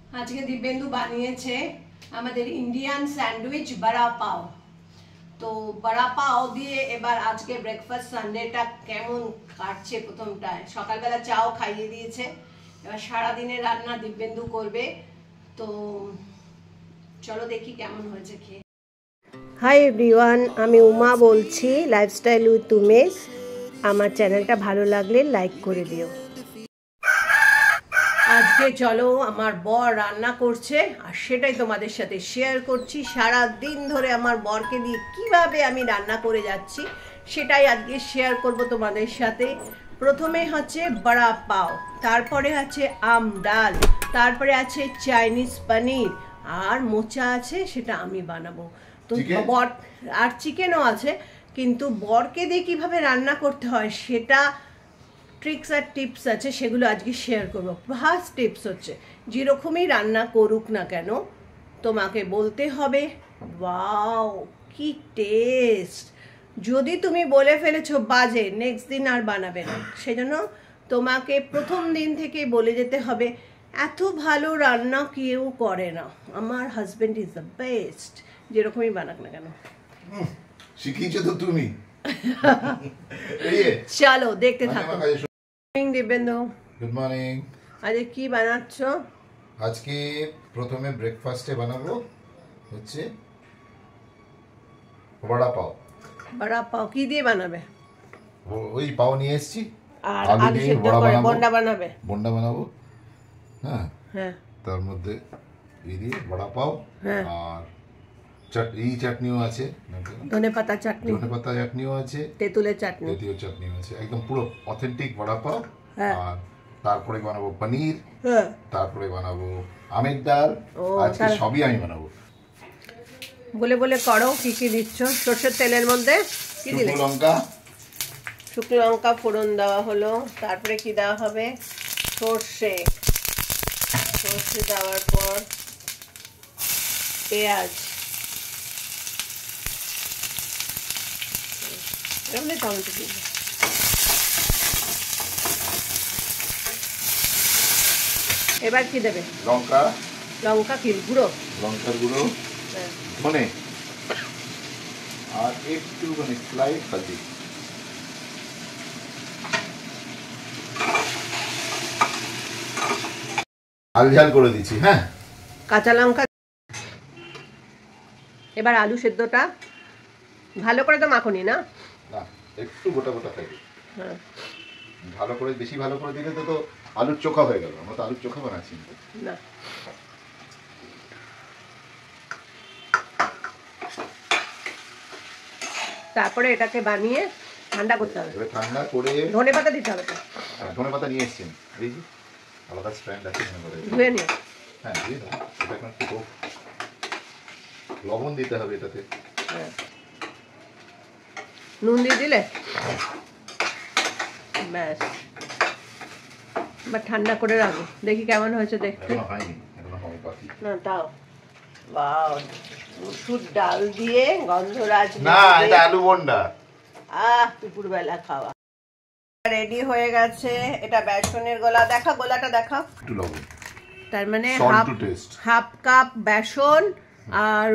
আজকে দিব্যেন্দু বানিয়েছে আমাদের ইন্ডিয়ান স্যান্ডউইচ বড়া পাও। তো বড়া পাও দিয়ে এবার আজকে ব্রেকফাস্ট সানডেটা কেমন কাটছে। প্রথমটায় সকালবেলা চাও খাইয়ে দিয়েছে, এবার সারাদিনের রান্না দিব্যেন্দু করবে। তো চলো দেখি কেমন হয়েছে খেয়ে। হাই এভরিওয়ান, আমি উমা বলছি, লাইফস্টাইল উইথ উমেশ। আমার চ্যানেলটা ভালো লাগলে লাইক করে দিও। আজকে চলো আমার বর রান্না করছে আর সেটাই তোমাদের সাথে শেয়ার করছি। সারা দিন ধরে আমার বরকে দিয়ে কিভাবে আমি রান্না করে যাচ্ছি সেটাই আজকে শেয়ার করব তোমাদের সাথে। প্রথমে হচ্ছে বড়া পাও, তারপরে আছে আম ডাল, তারপরে আছে চাইনিজ পনির, আর মোচা আছে সেটা আমি বানাবো। তো বর আর চিকেনও আছে, কিন্তু বরকে দিয়ে কিভাবে রান্না করতে হয় সেটা ট্রিক্স আর টিপস আছে, সেগুলো আজকে শেয়ার করবো। ফার্স্ট টিপস হচ্ছে, যেরকমই রান্না করুক না কেন তোমাকে বলতে হবে ওয়াও কি টেস্ট। যদি তুমি বলে ফেলেছো বাজে, নেক্সট দিন আর বানাবে না। সেজন্য তোমাকে প্রথম দিন থেকে বলে যেতে হবে এত ভালো রান্না কেউ করে না, আমার হাজবেন্ড ইজ দ্য বেস্ট, যেরকমই বানাক না কেন। শিখিয়েছো তো তুমি। চলো দেখতে থাকো। Dibyendu, good morning. আজকে কি বানাচ্ছ? আজকে প্রথমে ব্রেকফাস্টে বানাবো হচ্ছে বড়া পাও। বড়া পাও কি দিয়ে বানাবে? ওই পাও নিয়ে এসেছি, আর আলু আলু দিয়ে সেদ্ধ বড়া করে বানাবো। বন্ডা বানাবে? বন্ডা বানাবো, হ্যাঁ। হ্যাঁ, তার মধ্যে এই দিয়ে বড়া পাও, হ্যাঁ। আর এই চাটনিও আছে, ধনেপাতা চাটনি, ধনেপাতা চাটনিও আছে, তেঁতুলের চাটনি, তেঁতুলের চাটনিও আছে, একদম পুরো অথেন্টিক বড়া পাও। হ্যাঁ। আর তারপরে বানাবো পনির, হ্যাঁ। তারপরে বানাবো আমের ডাল। আজকে সবই আমি বানাবো। বলে বলে করো, কি কি দিচ্ছ? সর্ষের তেলের মধ্যে কি দিলে? শুকনো লঙ্কা, শুকনো লঙ্কা ফোড়ন দেওয়া হলো, তারপরে কি দেওয়া হবে? সর্ষে, সর্ষে দেওয়ার পর পেঁয়াজ, এমনি টমেটো দিবে। এবার কি দেবে? লঙ্কা, লঙ্কা কি গুঁড়ো? লঙ্কার গুঁড়ো, হ্যাঁ। ধনে, আর একটুখানি স্লাইড হলদি। ঝাল করে দিচ্ছি, হ্যাঁ। কাঁচা লঙ্কা। এবার আলু সেদ্ধটা ভালো করে তো মাখনি না? না, একটু গোটা গোটা থাকবে। হ্যাঁ, ভালো করে, বেশি ভালো করে দিলে তো আলুর চোখা হয়ে গেল। আমরা তো আলুর চোখা বানাচ্ছি না। তারপরে এটাকে বানিয়ে ঠান্ডা করতে হবে। এবার ঠান্ডা করে ধনেপাতা দিতে হবে তো? ধনেপাতা নিয়ে এসছেন, এই যে আলাদা স্ট্যান্ড আছে, ধুয়ে নিও। হ্যাঁ দিয়ে দাও। এটা এখন একটু লবণ দিতে হবে এটাতে। হ্যাঁ, নুন দিয়ে দিলে ব্যাস। এবার ঠান্ডা করে রাখো, দেখি কেমন হয়েছে দেখতে। এখনো হয়নি, এখনো হবে বাকি। না তাও বাও, মুসুর ডাল দিয়ে গন্ধরাজ। না, এটা আলু বন্ডা। দুপুরবেলা খাওয়া রেডি হয়ে গেছে। এটা বেসনের গোলা, দেখা গোলাটা দেখা। একটু লবণ, তার মানে টেস্ট। হাফ কাপ বেসন আর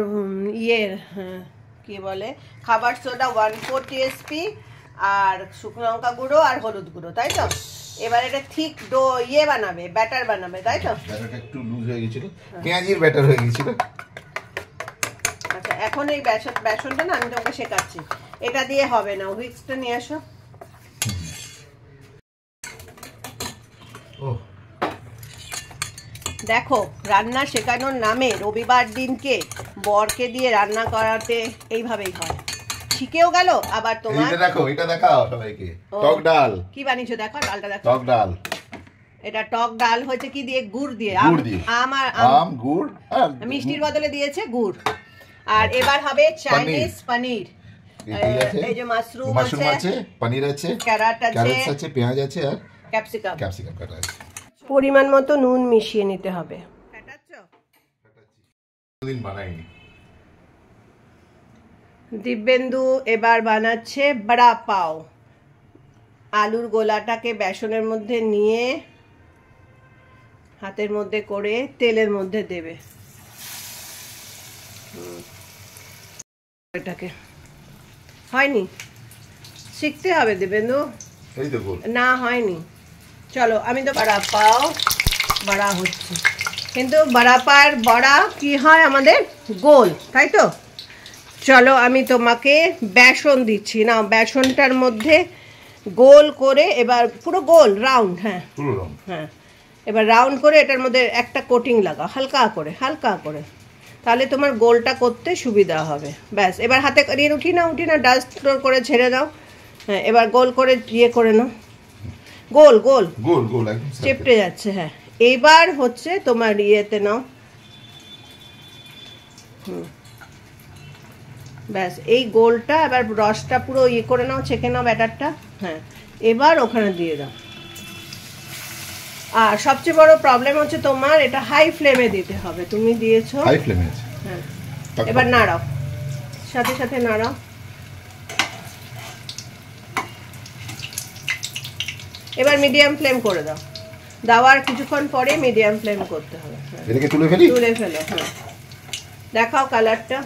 কি বলে খাবার সোডা 1/4 টিএসপি, আর শুকনো লঙ্কা গুঁড়ো আর হলুদ গুঁড়ো, তাই তো? এবার এটা ঠিক ডো বানাবে, ব্যাটার বানাবে, তাই তো? ব্যাটারটা একটু লুজ হয়ে গিয়েছিল, পেঁয়াজির ব্যাটার হয়ে গিয়েছিল। আচ্ছা, এখন এই বেসনটা না আমি তোমাকে শেখাচ্ছি, এটা দিয়ে হবে না। হুইক্সটা নিয়ে আসো। দেখো, রান্না শেখানোর নামে রবিবার দিনকে বরকে দিয়ে রান্না করাতে এইভাবেই হয়। শিখেও গেল আবার তোমার। এটা দেখো, এটা দেখাও সবাইকে। টক ডাল কি বানিয়েছো দেখো, ডালটা দেখো। টক ডাল, এটা টক ডাল হয়েছে কি দিয়ে? গুড় দিয়ে। আম গুড়, আর মিষ্টির বদলে দিয়েছে গুড়। আর এবার হবে চাইনিজ পনির। এই যে মাশরুম আছে, পনির আছে, ক্যারট আছে, পেঁয়াজ আছে, আর ক্যাপসিকাম কাটা আছে। পরিমাণ মতো নুন মিশিয়ে নিতে হবে। দিন বানাইনি। দিব্যেন্দু এবার বানাচ্ছে বড়া পাও। আলুর গোলাটাকে বেসনের মধ্যে নিয়ে হাতের মধ্যে করে তেলের মধ্যে দেবে এটাকে। হয়নি, শিখতে হবে দেবেন্দু। এই তো গোল না হয়নি। চলো আমি তো বড়া পাও, বড়া হচ্ছে, কিন্তু বড়া পায়ের বড়া কি হয় আমাদের গোল, তাই তো। চলো আমি তোমাকে বেসন দিচ্ছি, না বেসনটার মধ্যে গোল করে এবার পুরো গোল রাউন্ড, হ্যাঁ পুরো রাউন্ড, হ্যাঁ এবার রাউন্ড করে এটার মধ্যে একটা কোটিং লাগা হালকা করে, হালকা করে, তাহলে তোমার গোলটা করতে সুবিধা হবে। ব্যাস, এবার হাতে নিয়ে উঠি না ডাস্ট করে ছেড়ে দাও। হ্যাঁ এবার গোল করে ইয়ে করে নাও, গোল গোল গোল গোল একদম চেপটে যাচ্ছে। হ্যাঁ এইবার হচ্ছে তোমার ইয়েতে নাও, ব্যাস এই গোলটা এবার রসটা পুরো ইয়ে করে নাও, ছেঁকে নাও ব্যাটারটা। হ্যাঁ এবার ওখানে দিয়ে দাও। আর সবচেয়ে বড় প্রবলেম হচ্ছে তোমার এটা হাই ফ্লেমে দিতে হবে, তুমি দিয়েছো হাই ফ্লেমে আছে। হ্যাঁ এবার নাড়াও, সাথে সাথে নাড়াও। এবার মিডিয়াম ফ্লেম করে দাও, দেওয়ার কিছুক্ষণ পরে মিডিয়াম ফ্লেম করতে হবে। এটাকে তুলে ফেলি, তুলে ফেলো। হ্যাঁ দেখাও কালারটা।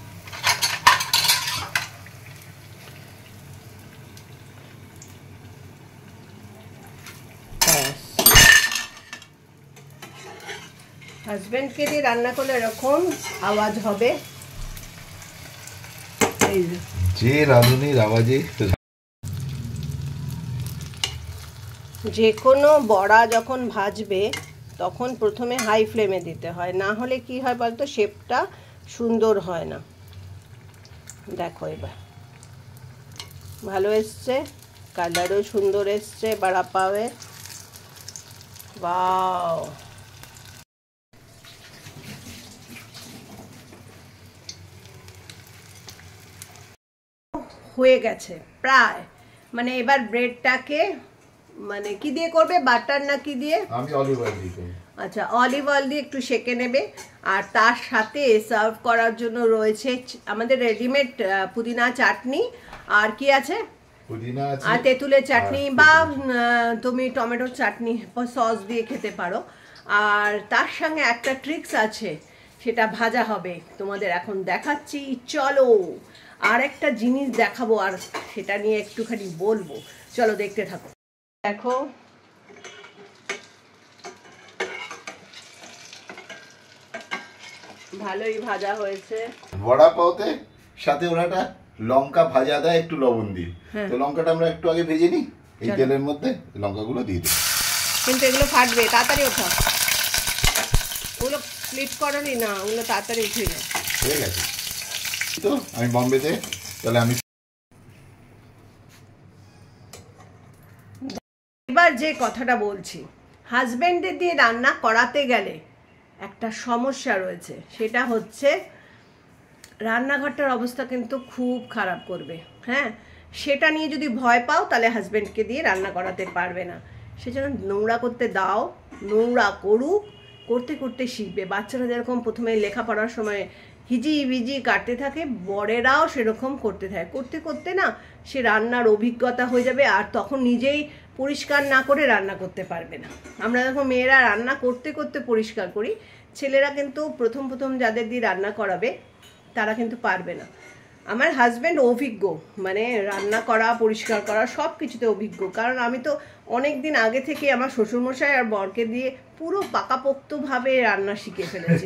হাজবেন্ডকে দিয়ে রান্না করলে এরকম আওয়াজ হবে, এই যে রাঁধুনির আওয়াজে। যে কোনো বড়া যখন ভাজবে তখন প্রথমে হাই ফ্লেমে দিতে হয়, না হলে কি হয় বলতো শেপটা সুন্দর হয় না। দেখো এবার ভালো এসছে, কালারও সুন্দর এসছে বড়া পাওয়ে। ওয়াও, হয়ে গেছে প্রায়। মানে এবার ব্রেডটাকে মানে কি দিয়ে করবে, বাটার না কি দিয়ে? আমি অলিভ অয়েল দিই। আচ্ছা অলিভ অয়েল দিয়ে একটু সেঁকে নেবে। আর তার সাথে সার্ভ করার জন্য রয়েছে আমাদের রেডিমেড পুদিনা চাটনি, আর কি আছে পুদিনা আছে, আর তেঁতুলের চাটনি, বা তুমি টমেটোর চাটনি সস দিয়ে খেতে পারো। আর তার সঙ্গে একটা ট্রিক্স আছে, সেটা ভাজা হবে, তোমাদের এখন দেখাচ্ছি। চলো আর একটা জিনিস দেখাবো, আর সেটা নিয়ে একটুখানি বলবো, চলো দেখতে থাকো। দেখো ভালোই ভাজা হয়েছে। বড়া পাওতে সাথে ওনাটা লঙ্কা ভাজা দেয় একটু লবণ দিয়ে, তো লঙ্কাটা আমরা একটু আগে ভেজে নিই এই তেলের মধ্যে, লঙ্কাগুলো দিয়ে দিই। কিন্তু এগুলো ফাটবে, তাড়াতাড়ি ওঠা, ওগুলো ফ্লিপ করনি না, ওগুলো তাড়াতাড়ি উঠে যায়। হয়ে গেছে তো, আমি বম্বেতে, তাহলে আমি এবার যে কথাটা বলছি, হাজবেন্ডের দিয়ে রান্না করাতে গেলে একটা সমস্যা রয়েছে, সেটা হচ্ছে রান্নাঘরটার অবস্থা কিন্তু খুব খারাপ করবে। হ্যাঁ সেটা নিয়ে যদি ভয় পাও তাহলে হাজবেন্ডকে দিয়ে রান্না করাতে পারবে না। সেজন্য নোংরা করতে দাও, নোংরা করুক, করতে করতে শিখবে। বাচ্চারা যেরকম প্রথমে লেখাপড়ার সময় হিজি বিজি কাটতে থাকে, বড়েরাও সেরকম করতে থাকে, করতে করতে না সে রান্নার অভিজ্ঞতা হয়ে যাবে, আর তখন নিজেই পরিষ্কার না করে রান্না করতে পারবে না। আমরা যখন মেয়েরা রান্না করতে করতে পরিষ্কার করি, ছেলেরা কিন্তু প্রথম প্রথম যাদের দিয়ে রান্না করাবে তারা কিন্তু পারবে না। আমার হাজব্যান্ড অভিজ্ঞ, মানে রান্না করা পরিষ্কার করা সব কিছুতে অভিজ্ঞ, কারণ আমি তো অনেক দিন আগে থেকে আমার শ্বশুরমশাই আর বরকে দিয়ে পুরো পাকাপোক্তভাবে রান্না শিখে ফেলেছি।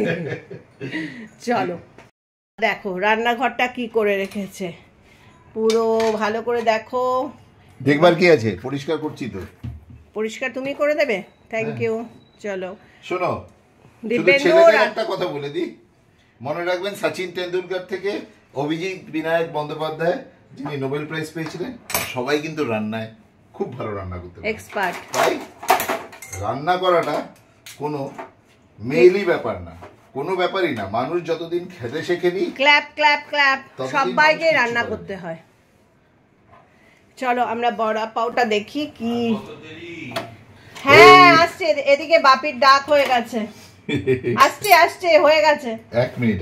চলো দেখো রান্নাঘরটা কি করে রেখেছে, পুরো ভালো করে দেখো। দেখবার কি আছে, পরিষ্কার করছি তো। পরিষ্কার তুমি করে দেবে, থ্যাংক ইউ। চলো শোনো, দিবেন্দু একটা কথা বলে দিই, মনে রাখবেন সচিন তেন্ডুলকর থেকে অভিজিৎ বিনায়ক বন্দ্যোপাধ্যায়, যিনি নোবেল প্রাইজ পেয়েছিলেন, সবাই কিন্তু রান্নায় খুব ভালো রান্না করতে পারে, এক্সপার্ট। তাই রান্না করাটা কোনো মেইলি ব্যাপার না, কোনো ব্যাপারই না। মানুষ যতদিন খেতে শেখেনি, ক্ল্যাপ ক্ল্যাপ ক্ল্যাপ, সবাইকে রান্না করতে হয়। চলো আমরা বড়া পাওটা দেখি কি। হ্যাঁ আসছে, এদিকে বাপির ডাক হয়ে গেছে, আসছে আসছে, হয়ে গেছে। 1 মিনিট।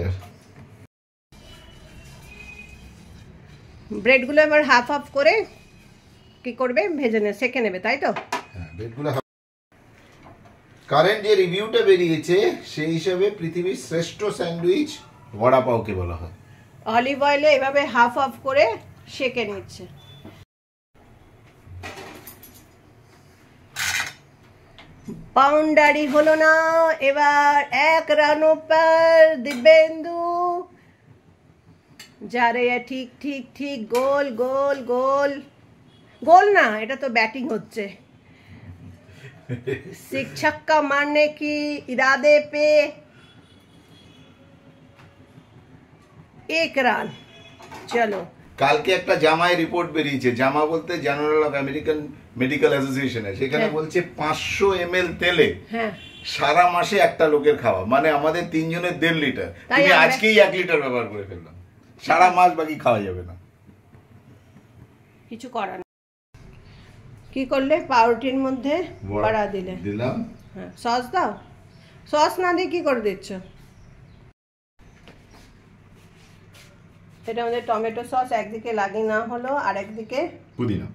ব্রেডগুলো এবার হাফ হাফ করে কি করবে, ভেজে নেবে, সেকে নেবে, তাই তো? হ্যাঁ ব্রেডগুলো কারেন্ট যে রিভিউটা বেরিয়েছে সেই হিসাবে পৃথিবীর শ্রেষ্ঠ স্যান্ডউইচ বড়া পাওকে বলা হয়। অলিভ অয়েলে এভাবে হাফ হাফ করে সেকে নিচ্ছে। বাউন্ডারি হলো না, এবার 1 রানও পর দিব্যেন্দু যা রে ঠিক ঠিক ঠিক, গোল গোল গোল, গোল না এটা তো ব্যাটিং হচ্ছে। 6 छक्का मारने की इरादे पे 1 রান। চলো, কালকে একটা জামায় রিপোর্ট বেরিয়েছে, জামা বলতে জার্নাল অফ আমেরিকান মেডিকেল অ্যাসোসিয়েশনে, সেখানে বলছে 500 ml তেলে সারা মাসে একটা লোকের খাওয়া, মানে আমাদের 3 জনের 1.5 লিটার। তুমি আজকেই 1 লিটার ব্যবহার করে ফেললাম, সারা মাস বাকি খাওয়া যাবে না। কিছু করার না। কি করলে? পাউরুটির মধ্যে বড়া দিলাম। হ্যাঁ, সস দাও। সস না দিয়ে কি করে দিচ্ছ? এটা আমাদের টমেটো সস একদিকে লাগিয়ে না হলো, আর একদিকে পুদিনা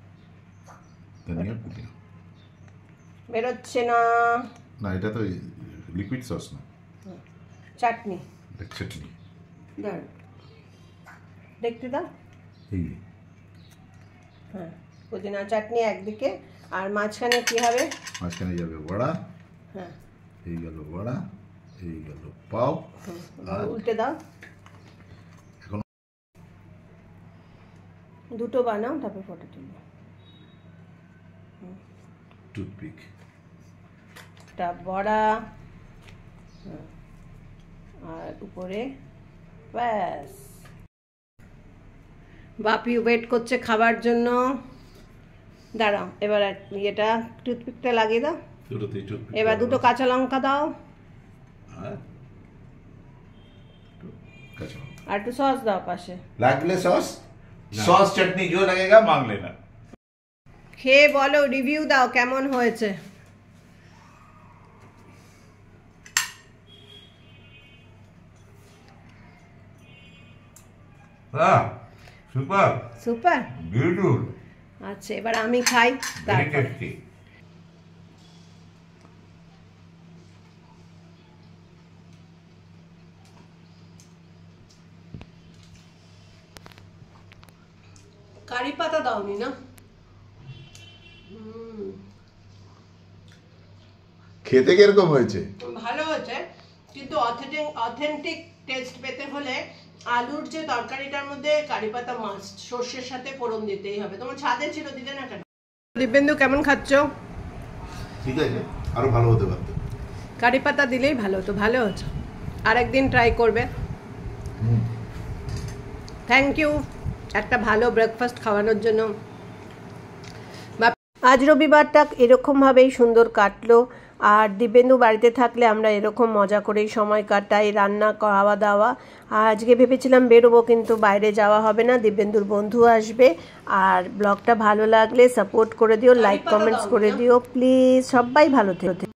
বেরোচ্ছে না। না, এটা তো লিকুইড সস না, চাটনি। চাটনি দাঁড়ান, দেখতে দাও। হ্যাঁ, পুদিনা চাটনি একদিকে, আর মাঝখানে কি হবে? মাঝখানে যাবে বড়া। হ্যাঁ, এই গেল বড়া, এই গেল পাও। উল্টে দাও। এখন দুটো বানাও, তারপর ফটো তুলবো। টুথপিক, একটা বড়া, আর উপরে ব্যাস। বাপি ওয়েট করছে খাবার জন্য। দাঁড়াও, এবার এটা টুথপিকটা লাগিয়ে দাও। এবার 2টো কাঁচা লঙ্কা দাও, আর একটু সস দাও পাশে। লাগলে সস, সস চাটনি जो लगेगा मांग लेना। খেয়ে বলো, রিভিউ দাও কেমন হয়েছে। Super super, beautiful. আচ্ছা, এবার আমি খাই তারপর। কারি পাতা দাওনি না? খেতে কিরকম হয়েছে? ভালো হয়েছে, কিন্তু অথেন্টিক টেস্ট পেতে হলে আলুর যে তরকারিটার মধ্যে কারি পাতা মাস্ট, সর্ষের সাথে ফোড়ন দিতেই হবে। তোমার ছাদে ছিল, দিলে না কেন? দিব্যেন্দু কেমন খাচ্ছ? ঠিক আছে, আরো ভালো হতে পারত। কারি পাতা দিলেই ভালো হতো। ভালো হচ্ছে, আরেকদিন ট্রাই করবে। থ্যাংক ইউ একটা ভালো ব্রেকফাস্ট খাওয়ানোর জন্য। আজ রবিবারটা এরকমভাবেই সুন্দর কাটলো। আর দিব্যেন্দু বাড়িতে থাকলে আমরা এরকম মজা করেই সময় কাটাই, রান্না, খাওয়া দাওয়া। আজকে ভেবেছিলাম বেরোবো, কিন্তু বাইরে যাওয়া হবে না, দিব্যেন্দুর বন্ধু আসবে। আর ব্লগটা ভালো লাগলে সাপোর্ট করে দিও, লাইক কমেন্টস করে দিও প্লিজ। সবাই ভালো থেকো।